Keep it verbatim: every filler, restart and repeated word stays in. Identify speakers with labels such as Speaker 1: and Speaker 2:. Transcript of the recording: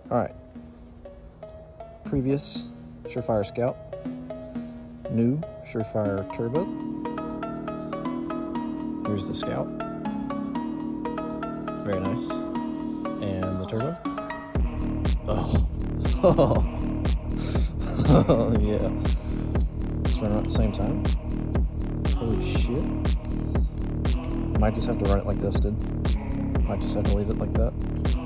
Speaker 1: Alright. Previous Surefire Scout. New Surefire Turbo. Here's the Scout. Very nice. And the Turbo. Oh. Oh, yeah. Let's run it at the same time. Holy shit. Might just have to run it like this, dude. Might just have to leave it like that.